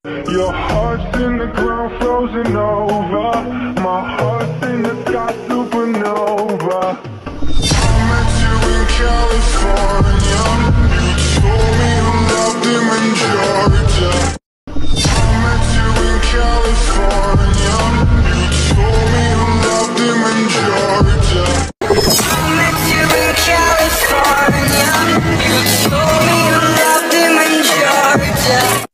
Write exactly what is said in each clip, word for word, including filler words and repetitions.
Your heart's in the ground, frozen over. My heart's in the sky, supernova. I met you in California. You told me you loved him in Georgia. I met you in California. You told me you loved him in Georgia. I met you in California. You told me you loved him in Georgia.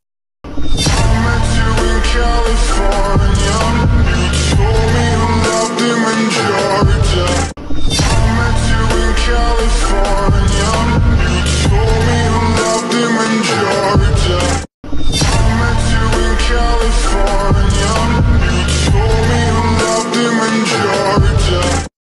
California, you told me you loved him in Georgia. I met you in California. You told me you loved him in Georgia. I met you in California. You told me you loved him in Georgia.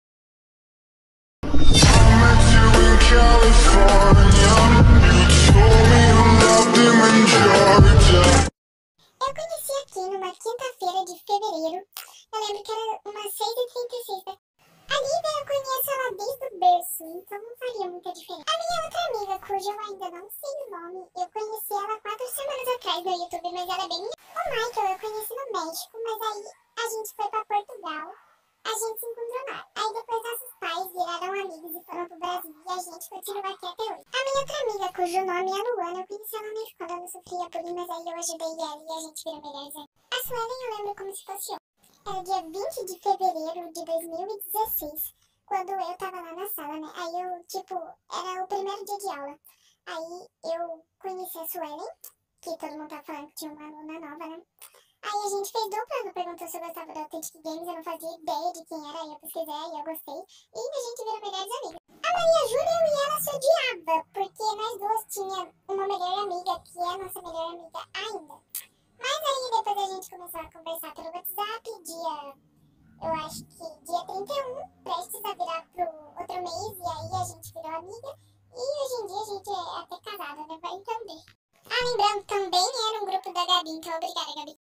I met you in California. You told me you loved him in Georgia. Eu conheci aqui numa quinta-feira de fevereiro. Eu lembro que era umas seis e trinta e seis da... A Lívia, eu conheço ela desde o berço, então não faria muita diferença. A minha outra amiga, cuja eu ainda não sei o nome, eu conheci ela quatro semanas atrás no YouTube, mas ela é bem... O Michael eu conheci no México, mas aí a gente foi pra Portugal. A gente se encontrou lá. Aí depois nossos pais viraram amigos e foram pro Brasil e a gente continua aqui até hoje. A minha outra amiga, cujo nome é Luana, eu conheci ela na escola, ela sofria bullying, mas aí eu ajudei ela e a gente virou melhores amigos. A Suelen eu lembro como se fosse ontem. Era dia vinte de fevereiro de dois mil e dezesseis, quando eu tava lá na sala, né? Aí eu, tipo, era o primeiro dia de aula. Aí eu conheci a Suelen, que todo mundo tá falando que tinha uma aluna nova, né? Aí a gente fez dupla, ela perguntou se eu gostava do Authentic Games, eu não fazia ideia de quem era, aí eu pesquisei e eu gostei. E a gente virou melhores amigas. A Maria Júlia, eu e ela se odiava, porque nós duas tínhamos uma melhor amiga, que é a nossa melhor amiga ainda. Mas aí depois a gente começou a conversar pelo WhatsApp, dia, eu acho que dia trinta e um, prestes a virar pro outro mês, e aí a gente virou amiga. E hoje em dia a gente é até casada, né? Vai entender. Ah, lembrando, também era um grupo da Gabi, então obrigada, Gabi.